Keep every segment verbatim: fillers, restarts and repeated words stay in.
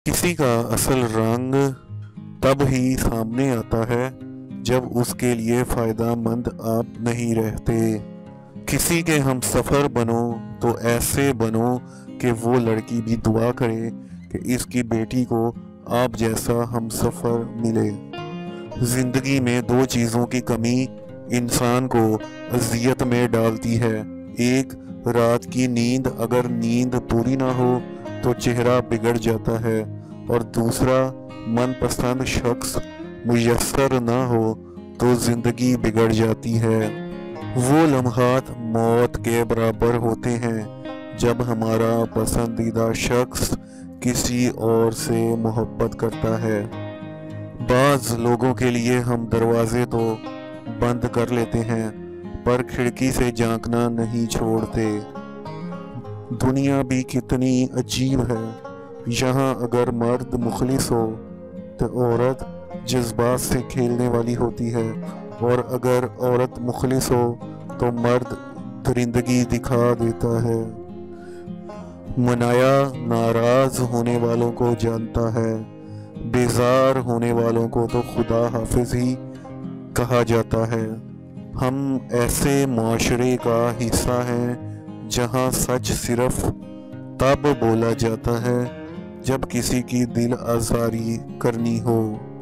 किसी का असल रंग तब ही सामने आता है जब उसके लिए फ़ायदेमंद आप नहीं रहते। किसी के हम सफ़र बनो तो ऐसे बनो कि वो लड़की भी दुआ करे कि इसकी बेटी को आप जैसा हम सफ़र मिले। ज़िंदगी में दो चीज़ों की कमी इंसान को अज़ियत में डालती है। एक, रात की नींद, अगर नींद पूरी ना हो तो चेहरा बिगड़ जाता है, और दूसरा, मनपसंद शख्स मुयस्सर ना हो तो ज़िंदगी बिगड़ जाती है। वो लम्हात मौत के बराबर होते हैं जब हमारा पसंदीदा शख्स किसी और से मोहब्बत करता है। बाज़ लोगों के लिए हम दरवाजे तो बंद कर लेते हैं पर खिड़की से झांकना नहीं छोड़ते। दुनिया भी कितनी अजीब है, यहाँ अगर मर्द मुखलिस हो तो औरत जज्बात से खेलने वाली होती है, और अगर औरत मुखलिस हो तो मर्द दरिंदगी दिखा देता है। मनाया नाराज़ होने वालों को जानता है, बेजार होने वालों को तो खुदा हाफिज ही कहा जाता है। हम ऐसे माशरे का हिस्सा हैं जहाँ सच सिर्फ तब बोला जाता है जब किसी की दिल आज़ारी करनी हो,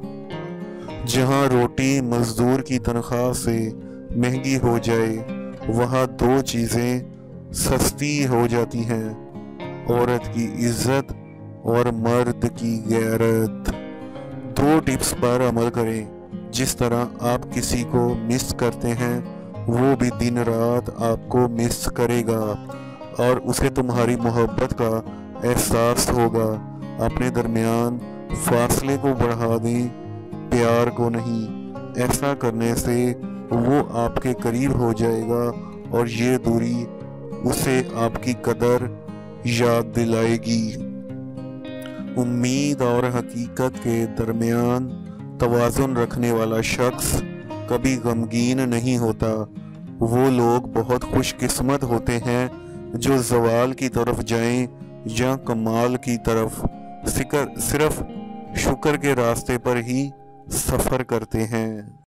जहाँ रोटी मज़दूर की तनख्वाह से महंगी हो जाए वहाँ दो चीज़ें सस्ती हो जाती हैं, औरत की इज़्ज़त और मर्द की गैरत। दो टिप्स पर अमल करें। जिस तरह आप किसी को मिस करते हैं वो भी दिन रात आपको मिस करेगा, और उसे तुम्हारी मोहब्बत का एहसास होगा। अपने दरमियान फासले को बढ़ा दें, प्यार को नहीं। ऐसा करने से वो आपके करीब हो जाएगा और ये दूरी उसे आपकी कदर याद दिलाएगी। उम्मीद और हकीकत के दरमियान तवाज़ुन रखने वाला शख्स कभी गमगीन नहीं होता। वो लोग बहुत खुशकिस्मत होते हैं जो ज़वाल की तरफ जाएं या कमाल की तरफ, सिकर सिर्फ शुक्र के रास्ते पर ही सफ़र करते हैं।